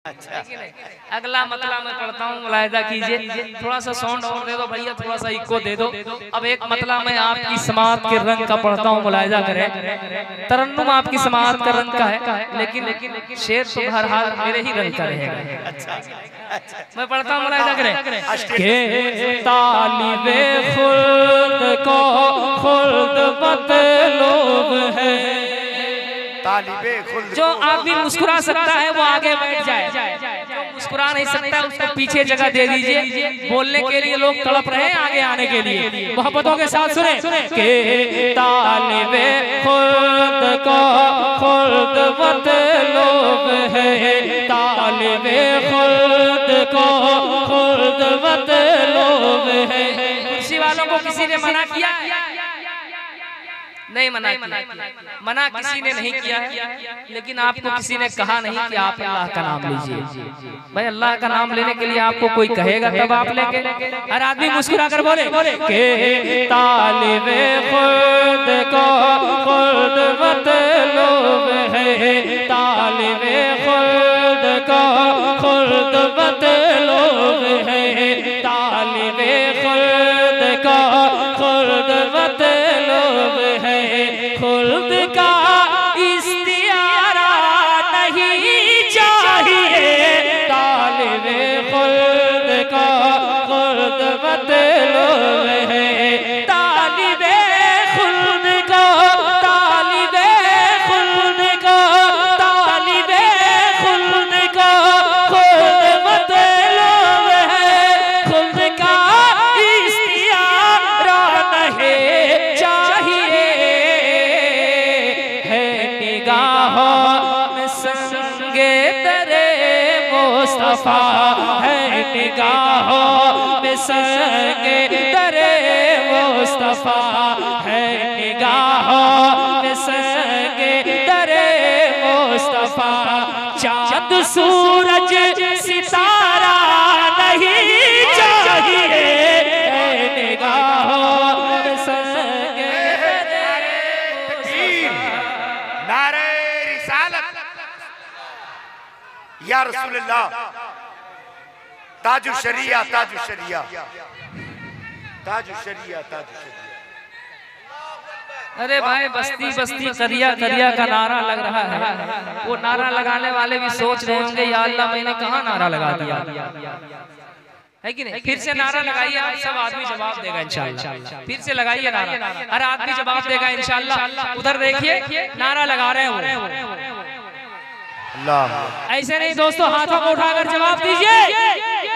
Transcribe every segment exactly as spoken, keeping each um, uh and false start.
अच्छा। अगला मतला मैं पढ़ता हूँ, मुलाहिजा कीजिए। थोड़ा सा साउंड और दे दो भैया, थोड़ा सा इको दे दो। अब एक मतला मैं आपकी समात के रंग का पढ़ता हूँ, मुलाहिजा करें। तरन्नुम आपकी समात का रंग का है, लेकिन शेर तो बहरहाल मेरे ही रंग का रहेगा। अच्छा, मैं पढ़ता हूँ, मुलाहिजा करें। के तालिबे खुल्द को खुल्द मतलूब है, जो आदमी मुस्कुरा सकता है वो आगे बैठ जाए, जो मुस्कुरा नहीं सकता उसको पीछे जगह दे दीजिए। बोलने के लिए लोग तड़प रहे हैं, आगे आने के लिए मोहब्बतों के साथ सुने। के तालिबे खुल्द को खुल्द मतलूब है, तालिबे खुल्द को खुल्द मतलूब है। कुर्सी वालों को किसी ने मना किया? नहीं मना किया, मना किसी ने नहीं किया है, लेकिन आपको किसी ने कहा नहीं कि आप अल्लाह का नाम लीजिए। भाई अल्लाह का नाम लेने के लिए आपको कोई कहेगा तब आप लेंगे। हर आदमी मुस्कुरा कर बोले के तालिबे खुल्द को खुल्द मतलूब है, तालिबे खुल्द को खुल्द मतलूब है, तालिबे खुल्द को खुल्द मतलूब है। खुल्द का इस्तियारा नहीं चाहिए, तालिबे खुल्द का खुल्द मतलूब है, तालिबे खुल्द को तालिबे खुल्द को तालिबे खुल्द को खुल्द मतलूब है। खुल्द का इस्तियारा नहीं चाहिए, संगे दरे मुस्तफा है, निगाहों में संगे दरे मुस्तफा है, निगाहों में संगे दरे मुस्तफा। चाँद सूरज सितारा नहीं चाहिए, निगाहों में संगे दरे मुस्तफा। नारे या रसूलल्लाह, ताजु शरिया ताजु शरिया ताजु शरिया ताजु शरिया। अरे भाई बस्ती बस्ती करिया करिया का नारा लग रहा है। वो नारा लगाने वाले भी सोच रहे होंगे या अल्लाह मैंने कहाँ नारा लगा दिया है कि नहीं। फिर से नारा लगाइए, आप सब आदमी जवाब देगा इंशाल्लाह। फिर से लगाइए नारा, हर आदमी जवाब देगा इंशाल्लाह। उधर देखिए नारा लगा रहे हैं वो। ऐसे नहीं दोस्तों, हाथों को उठाकर जवाब दीजिए।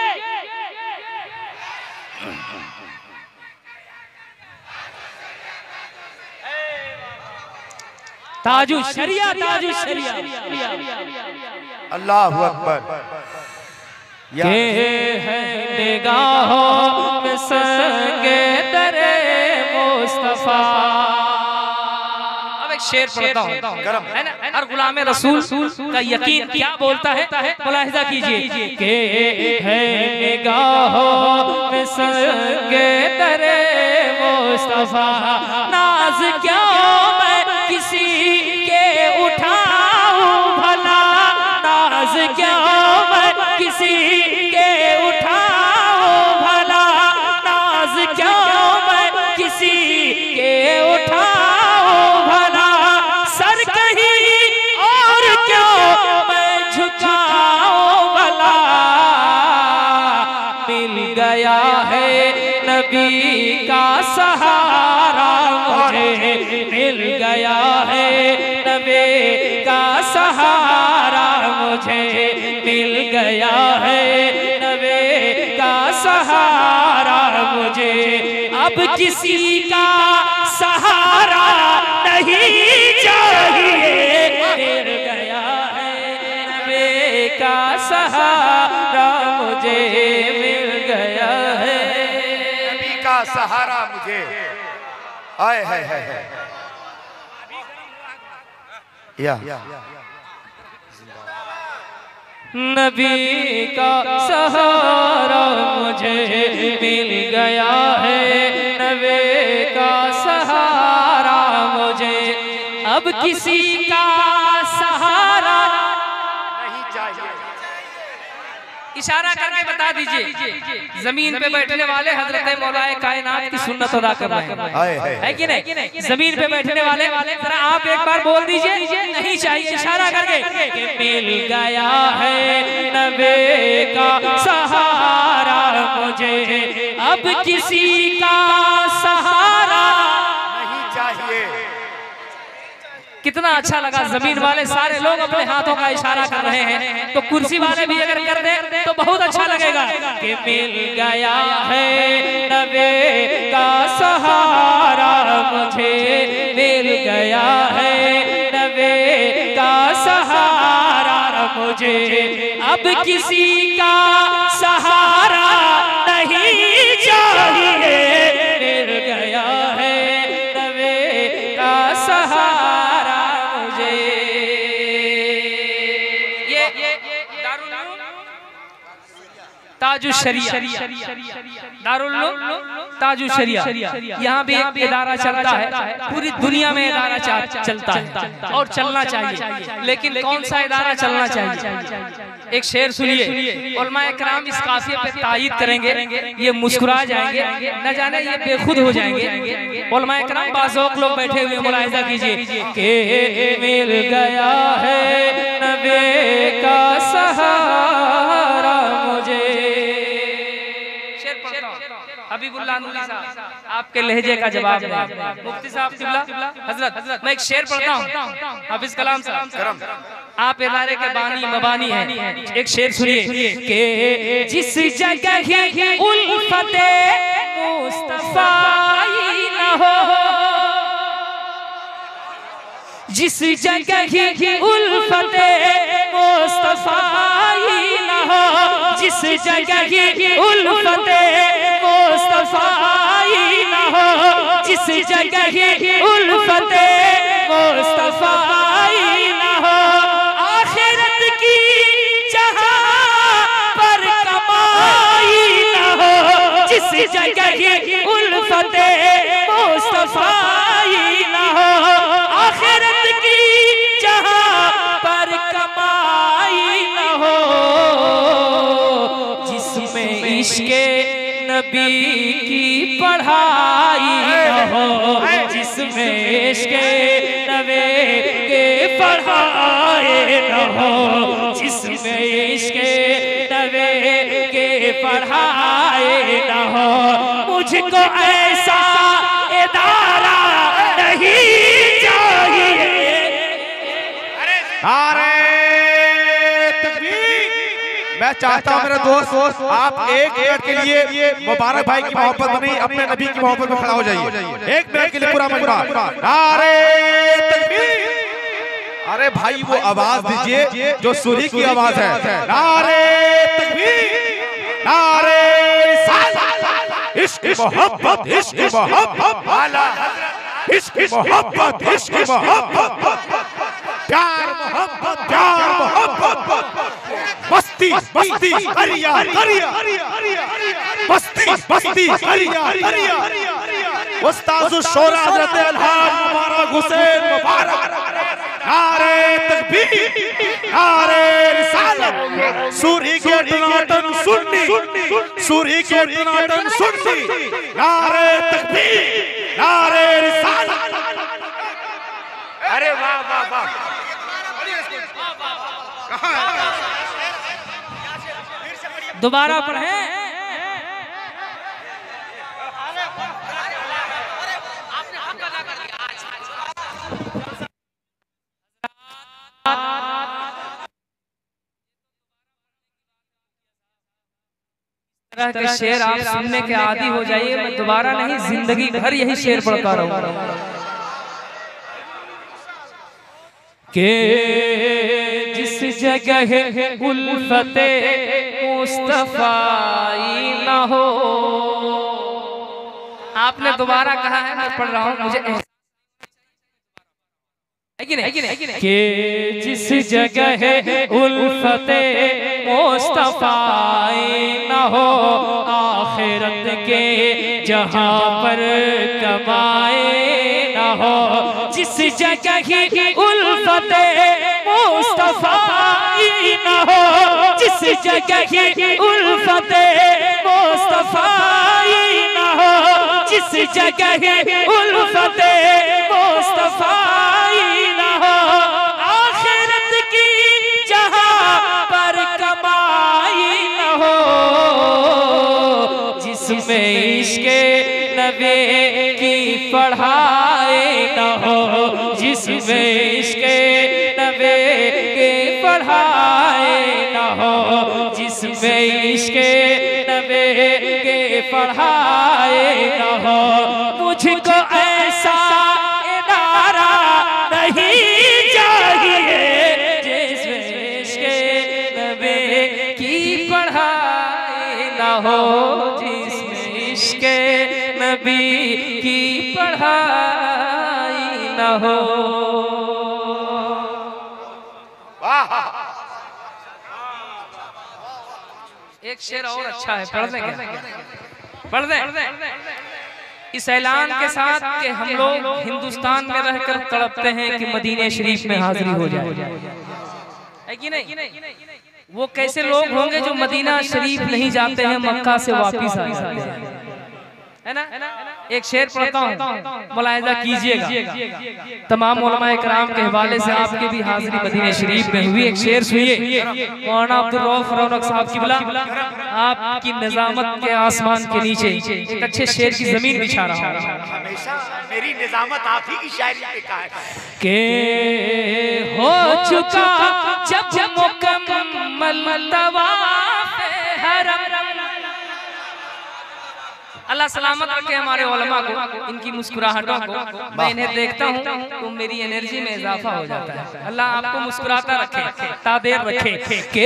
ताजु शरिया ताजु शरिया। अल्लाहु अकबर। ये है निगाहों में संगे दरे मुस्तफा। शेर पढ़ता हूँ है ना। हर गुलाम रसूल का यकीन क्या बोलता है, मुलाहिजा कीजिए। के है निगाहों में संगे दरे मुस्तफा, नाज क्या मैं किसी के उठाऊं भला, नाज क्या मैं किसी के उठाऊं भला, नाज क्या मैं किसी के उठाऊं भला, सर कहीं और क्यों मैं झुकाऊं भला। मिल गया है नबी का सहारा मुझे, मिल गया है नबी का सहारा मुझे, मिल गया है नबी का सहारा मुझे। अब किसी का सहारा नहीं चाहिए, मिल गया है नबी का सहारा मुझे, मिल गया है नबी का सहारा मुझे। आए है है है या नबी का सहारा मुझे मिल गया है, नबी का सहारा मुझे। अब किसी का सहारा नहीं चाहिए, इशारा करके बता दीजिए जमीन पे बैठने वाले हजरत मौलाए कायनात की सुन्नत अदा कर रहे हैं, है कि नहीं? जमीन पे बैठने वाले जरा आप एक बार बोल दीजिए, नहीं चाहिए इशारा करके कि मिल गया है नबी का सहारा मुझे, अब किसी का सहारा नहीं चाहिए। कितना अच्छा लगा, जमीन वाले सारे लोग अपने हाथों का इशारा कर रहे हैं, तो कुर्सी वाले भी अगर कर दे तो बहुत अच्छा लगेगा कि मिल गया है नबी का सहारा मुझे, मिल गया है नबी का सहारा मुझे, अब किसी का सहारा नहीं चाहिए, मिल गया है नबी का सहारा मुझे। ये दारुल ताजुल शरिया, दारुल ताजुल शरिया, यहाँ भी एक इदारा चलता है, पूरी दुनिया में इदारा चलता है और चलना चाहिए, लेकिन कौन सा इदारा चलना चाहिए? एक शेर सुनिए, उलमा इकराम इस काफिये पे तायीद करेंगे, ये मुस्कुरा जाएंगे, न जाने ये बेखुद हो जाएंगे। उलमा इकराम बाज़ौक़ लोग बैठे हुए, मुलाहिज़ा कीजिए कि मिल गया है नबी का सहारा मुझे। शेर पढ़ता हूं, हबीबुल्लाह नूरी साहब आपके लहजे का जवाब है। मुफ्ती साहब किबला हजरत, मैं एक शेर पढ़ता हूँ, हाफिज कलाम साहब आप इदारे के बानी मबानी हैं, एक शेर सुनिए कि जिस जगह ही उल्फते मुस्तफा न हो, जिस जगह ही उल्फते मुस्तफा न हो, जिस जगह ही उल्फते मुस्तफा न हो, जिस जगह ही उल्फते मुस्तफा न हो, आखिरत की जहां पर कमाई न हो, जिस जगह ही उल्फते मुस्तफा न हो, आखिरत की जहां पर कमाई न हो, जिसमें इश्क़े नबी की पढ़ाई न हो, जिसमें इश्क़े नबी के पढ़ाए न हो, जिसमें इश्क़े नबी के पढ़ाए न हो, मुझको ऐसा इदारा नहीं चाहिए। अरे तकबीर! मैं चाहता हूं मेरे दोस्त आप एक मिनट के लिए मुबारक भाई की मोहब्बत बनी, अपने नबी की मोहब्बत में खड़ा हो जाइए, एक मिनट के लिए पूरा मजमा। अरे तकबीर! अरे भाई वो आवाज दीजिए जो सूरी की आवाज है। नारे तकबीर! नारे रिसालत! इश्क मोहब्बत, इश्क मोहब्बत, आला इश्क मोहब्बत, इश्क मोहब्बत, प्यार मोहब्बत, प्यार मोहब्बत, बस्ती बस्ती करिया करिया, बस्ती बस्ती करिया करिया, उस्ताद शोरा हज़रत अलहाज मुबारक हुसैन मुबारक। नारे तकबीर! नारे रिसालत! सूरी के टनाटन सुन्नी, सूरी के टनाटन सुन्नी, नारे तकबीर! नारे रिसालत! अरे वाह वाह वाह, दोबारा पढ़ें। तरह के शेर आप सुनने के आदी हो जाइए, मैं दोबारा नहीं जिंदगी भर यही शेर पढ़ता रहूंगा के जिस जगह उल्फते मुस्तफाई न हो। आपने दोबारा कहा है, मैं पढ़ रहा हूँ, मुझे कि जिस जगह उल्फते मुस्तफाई न हो, आखिरत के जहां पर कमाए न हो, जिस जगह उल्फते मुस्तफाई न हो, जिस जिस जगह ही उल्फते मुस्तफाई न हो, जिस जगह ही उल्फते मुस्तफाई न हो, आखिरत की जहां पर कमाई न हो, जिसमें इश्क़े नबी की पढ़ाई न हो, जिसमें इश्क़े नबी की पढ़ाई न हो, जिसमें इश्क़े नबी की पढ़ाई न हो, मुझको ऐसा इदारा नहीं चाहिए जिसमें इश्क़े नबी की पढ़ाई न हो, जिसमें इश्क़े नबी की पढ़ाई न हो। एक शेर और अच्छा है, पढ़ दें पढ़ दें। इस ऐलान के साथ कि हम लोग हिंदुस्तान में रहकर तड़पते हैं कि मदीने शरीफ में हाजिरी हो जाए, है कि नहीं? वो कैसे लोग होंगे जो मदीना शरीफ नहीं जाते हैं, मक्का से वापिस आ जाते हैं, है ना? एक शेर पढ़ता हूँ, मुलाहिजा कीजिएगा। तमाम उलमाए कराम के हवाले से आपके भी हाजिरी मदीने शरीफ में हुई। एक शेर सुनिए, मौलाना अब्दुल रऊफ रौनक साहब की बिला आपकी निजामत के आसमान के नीचे एक अच्छे शेर की जमीन बिछा रहा हूँ। हमेशा मेरी निजामत आप ही की शायरी पे का है के हो चुका जब मुकम्मल तवाफ़ हरम। अल्लाह सलामत रखे हमारे उलमा को, इनकी मुस्कुराहटों को। मैं इन्हें देखता हूँ तो मेरी एनर्जी में इजाफा हो जाता है। अल्लाह आपको मुस्कुराता रखे, तादेर रखे। के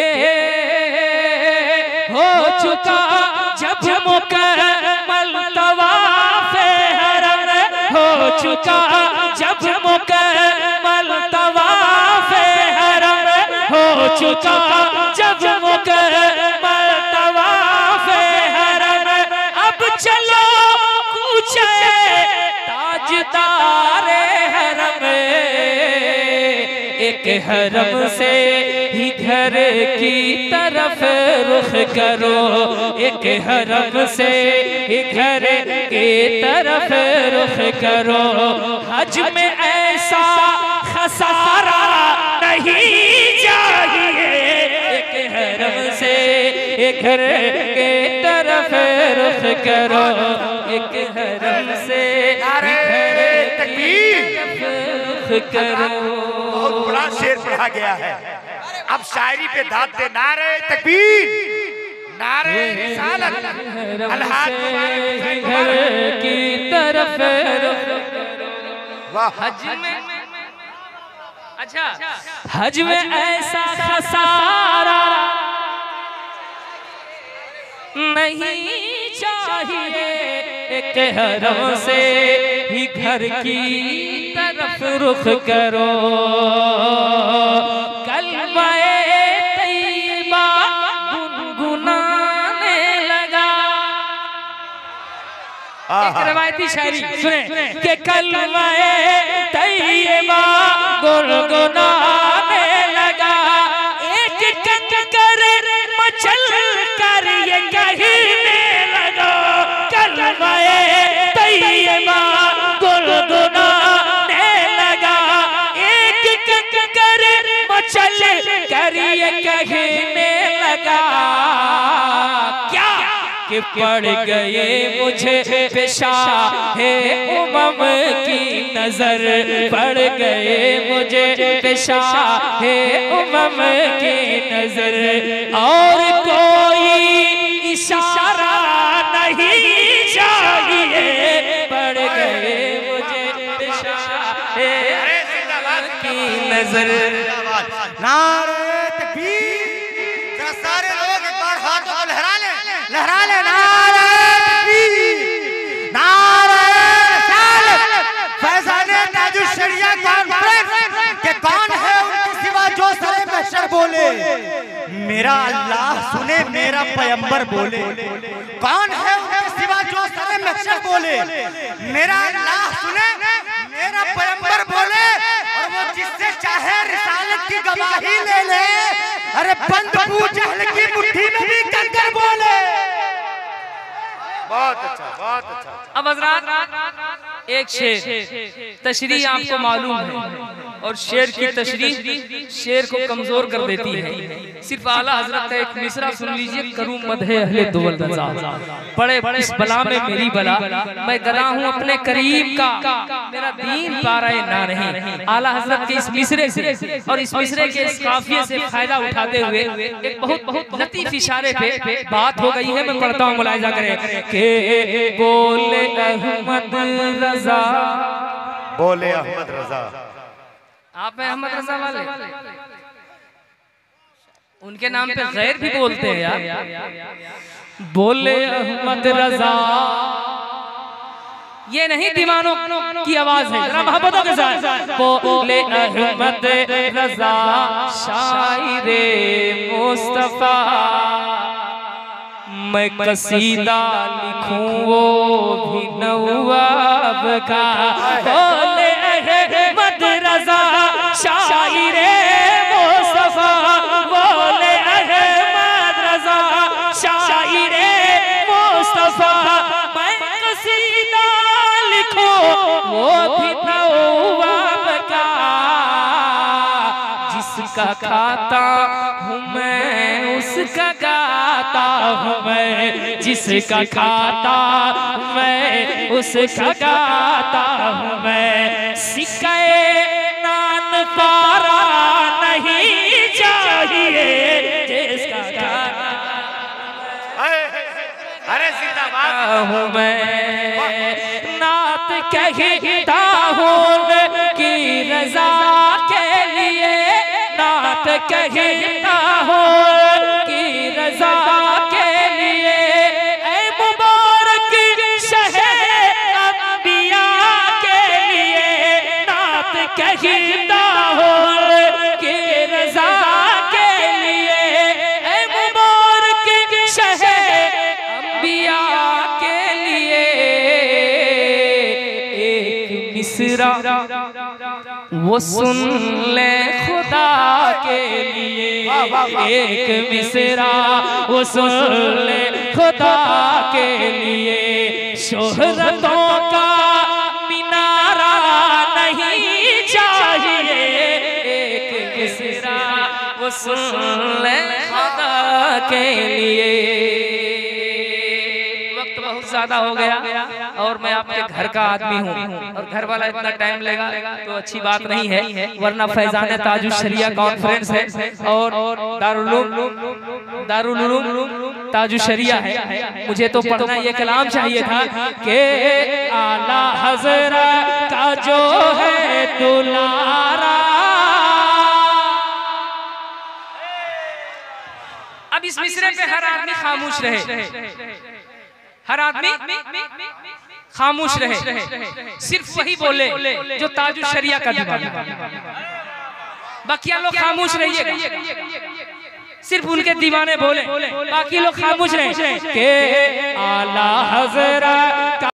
हो चुका जब मुकम्मल तवाफ़ हरम, हो चुका जब मुकम्मल तवाफ़ हरम, हो चुका जब मुकम्मल तवाफ़ हरम। अब चलो कूचे ताजदारे हरम, एक हरम से ही घर की तरफ रुख करो, एक हरम से ही घर की तरफ रुख करो। हज में ऐसा खसारा नहीं चाहिए, एक हरम से एक घर के तरफ रुख करो, एक हरम से रुख करो। बहुत बड़ा शेर पढ़ा गया है। अब शायरी पे दाद दे, नारे तकबीर, नारे रिसालत, अल्लाह घर की तरफ रुख करो। हज में अच्छा हज में ऐसा खसारा नहीं चाहिए, एक हरम से ही घर की तरफ रुख करो। कलमाए तैयबा गुनगुनाने लगा। एक रवायती शायरी सुने कि कलमाए तैयबा गुनगुनाने लगा, एक कंकर मचल कर ये कहने लगा। कलमाए तैयबा गुनगुनाने लगा, एक कंकर मचल कर ये कहने लगा। क्या कि पड़ गए मुझे पेशा है उमम की नजर, पड़ गए मुझे पेशा है उमम की नजर। और कोई इशारा नहीं चाहिए, पड़ गए मुझे पेशा है की नजर। नारे तकबीर, जरा सारे लोग एक बार हाथों को लहरा ले, लहरा ले। नारे तकबीर, नारे रिसालत, फैज़ाने ताजुश शरिया कॉन्फ्रेंस के कौन है उनके सिवा जो सरे महशर बोले मेरा अल्लाह सुने, मेरा पैगंबर बोले। कौन है उनके सिवा जो सरे महशर बोले मेरा अल्लाह सुने, मेरा पैगंबर बोले। और वो जिससे चाहे रिसालत की गवाही ले ले, अरे बंद अबू जहल की मुट्ठी में भी कंकर बोले। बहुत अच्छा, बहुत अच्छा। अब हजरात एक शेर तशरीह आपको मालूम है और शेर की तशरीह शेर को कमजोर कर देती है। सिर्फ आला हजरत का एक मिसरा सुन लीजिए, करूं मदहे अहले दुवल रजा, बड़े बड़े इस बला में मेरी बला, मैं गदा हूं अपने करीब का, मेरा दीन पाराए ना नहीं। आला हजरत के इस मिसरे से और इस मिसरे के इस काफिये से फायदा उठाते हुए एक बहुत बहुत लतीफ इशारे पे बात हो गई है। मैं पढ़ता हूं, मुलाहिजा करें के बोले अहमद रजा, बोले अहमद रजा। आप हैं अहमद रजा वाले, उनके नाम पे गैर भी बोलते हैं यार। बोले अहमद रजा, ये नहीं दीवानों की आवाज है, जरा मोहब्बतों के साथ। बोले अहमद रजा शायरे मुस्तफा, मैं कसीदा लिखूं वो भी नवाब का। बोले अहमद रजा शायरे मुस्तफा, बोले अहमद रजा शायरे मुस्तफा, मैं कसीदा लिखूं वो भी नवाब का। जिसका खाता हूँ मैं उसका गाता हूँ मैं, जिसका खाता मैं उसका गाता हूँ मैं। सिक्के नान पारा नहीं चाहिए, जिसका खाता अरे जिंदाबाद हूँ मैं। नात कहता हूँ कि रजा के लिए, नात कहता हूँ कि रजा के लिए। ऐ मुबारक शहर अंबिया के लिए, नात कहता हूँ कि रजा के लिए। ऐ मुबारक शहर अंबिया के लिए। एक मिसरा वो सुन ले खुदा के लिए, एक मिसरा वो सुन ले खुदा के लिए। शोहरतों का मिनारा नहीं चाहिए, एक मिसरा वो सुन ले खुदा के लिए। वक्त बहुत ज्यादा हो गया और मैं आपके घर का आदमी हूँ और घर वाला इतना टाइम लेगा तो अच्छी बात नहीं है, वरना फैजान ताजुश शरिया कॉन्फ्रेंस है और दारुल उलूम दारुल उलूम ताजुश शरिया है। मुझे तो पढ़ना ये कलाम चाहिए था कि आला हज़रत का जो है दुलारा। अब इस मिसरे पे हर आदमी खामोश रहे, हर आदमी खामोश रहे, सिर्फ वही बोले जो ताजुश शरिया का दीवाना। बाकी लोग खामोश रहिए, सिर्फ उनके दीवाने बोले, बाकी लोग खामोश रहे। के आला हज़रत